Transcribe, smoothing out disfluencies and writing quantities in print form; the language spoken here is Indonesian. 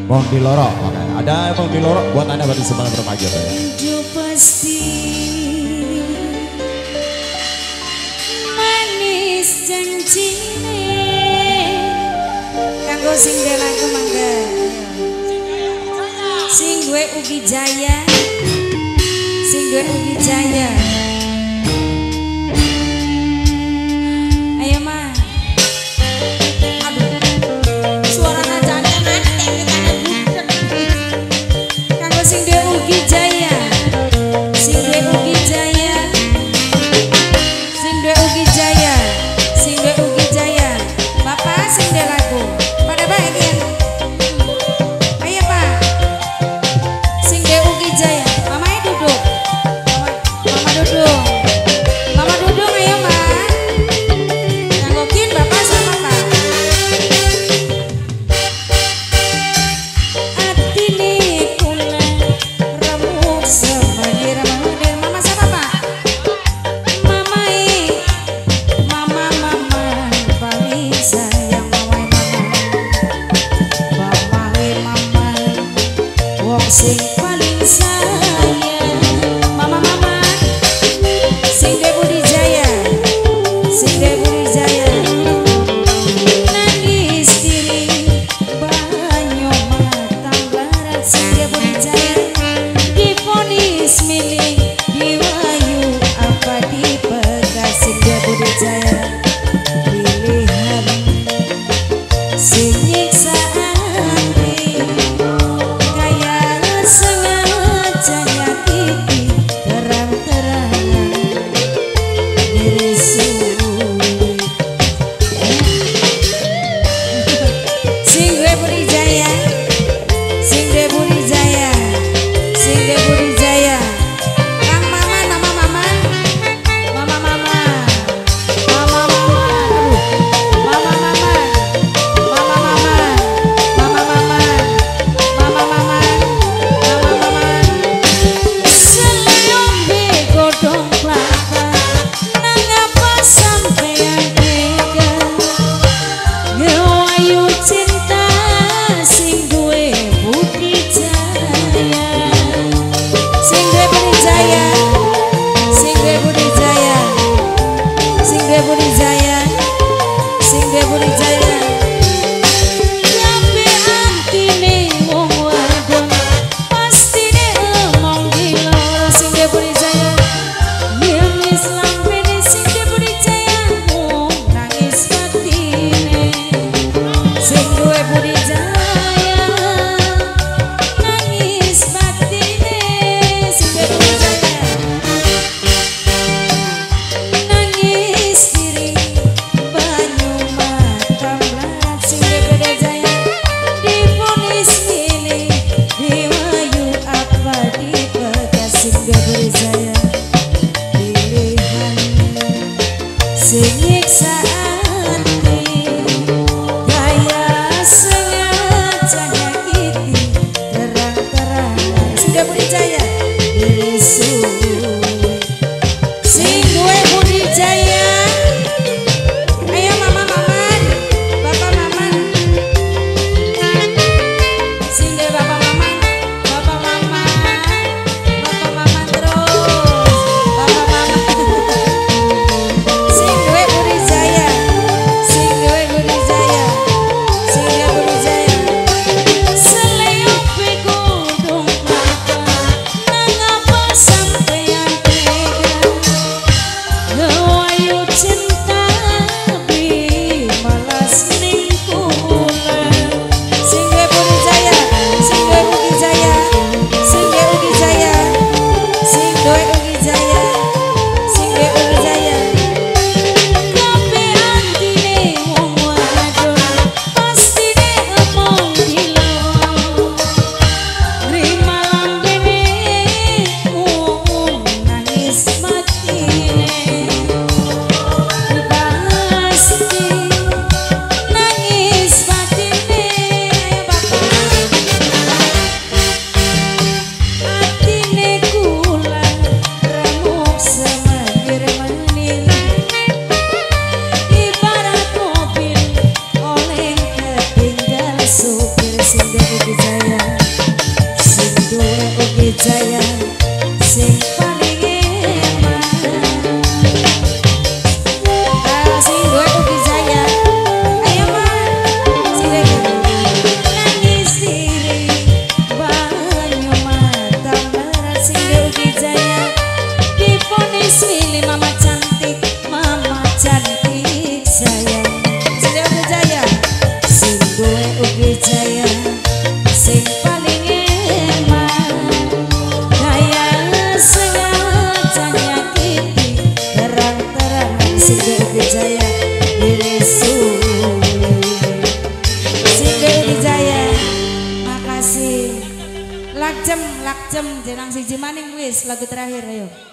Bang Diloro, makanya ada Bang Diloro buat anda berarti semalam remaja ya. Hidup pasti manis janjine, kanggo sing delaku mangga, sing gue ugi jaya, sing gue ugi jaya. Ayo mah. Sing paling sayang mama sing de Budi Jaya, sing de Budi Jaya. Nangis diri banyu matang barat sing de Budi Jaya. Diponis milih diwayu apa dipegas sing de Budi Jaya. Pilihan sing nyiksa Jaya. jam jenang siji maning wis lagu terakhir ayo.